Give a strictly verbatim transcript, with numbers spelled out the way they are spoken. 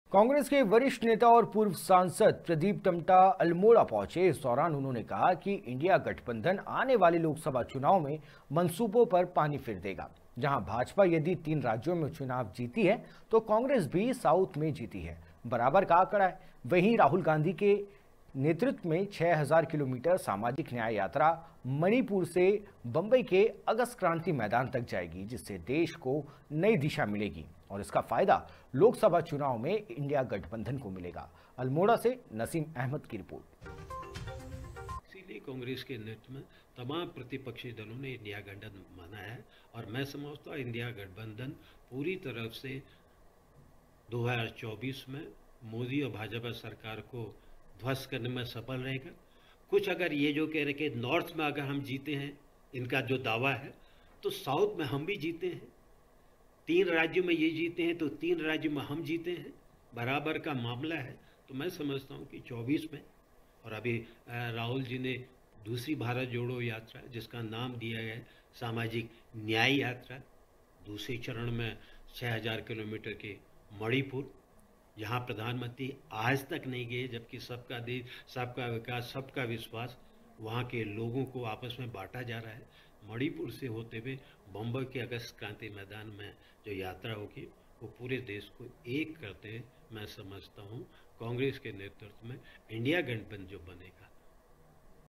कांग्रेस के वरिष्ठ नेता और पूर्व सांसद प्रदीप टमटा अल्मोड़ा पहुंचे। इस दौरान उन्होंने कहा कि इंडिया गठबंधन आने वाले लोकसभा चुनाव में मंसूबों पर पानी फेर देगा। जहां भाजपा यदि तीन राज्यों में चुनाव जीती है तो कांग्रेस भी साउथ में जीती है, बराबर का आंकड़ा है। वहीं राहुल गांधी के नेतृत्व में छह हज़ार किलोमीटर सामाजिक न्याय यात्रा मणिपुर से बंबई के अगस्त क्रांति मैदान तक जाएगी, जिससे देश को नई दिशा मिलेगी और इसका फायदा लोकसभा चुनाव में इंडिया गठबंधन को मिलेगा। अल्मोड़ा से नसीम अहमद की रिपोर्ट। इसीलिए कांग्रेस के नेतृत्व में तमाम प्रतिपक्षी दलों ने इंडिया गठबंधन माना है और मैं समझता हूँ इंडिया गठबंधन पूरी तरफ से दो हज़ार चौबीस में मोदी और भाजपा सरकार को ध्वस्त करने में सफल रहेगा। कुछ अगर ये जो कह रहे कि नॉर्थ में अगर हम जीते हैं, इनका जो दावा है, तो साउथ में हम भी जीते हैं। तीन राज्यों में ये जीते हैं तो तीन राज्यों में हम जीते हैं, बराबर का मामला है। तो मैं समझता हूँ कि चौबीस में, और अभी राहुल जी ने दूसरी भारत जोड़ो यात्रा जिसका नाम दिया गया है सामाजिक न्याय यात्रा, दूसरे चरण में छः हज़ार किलोमीटर के मणिपुर, जहाँ प्रधानमंत्री आज तक नहीं गए, जबकि सबका देश, सबका विकास, सबका विश्वास वहाँ के लोगों को आपस में बांटा जा रहा है। मणिपुर से होते हुए बम्बई के अगस्त क्रांति मैदान में जो यात्रा होगी वो पूरे देश को एक करते मैं समझता हूँ कांग्रेस के नेतृत्व में इंडिया गठबंधन जो बनेगा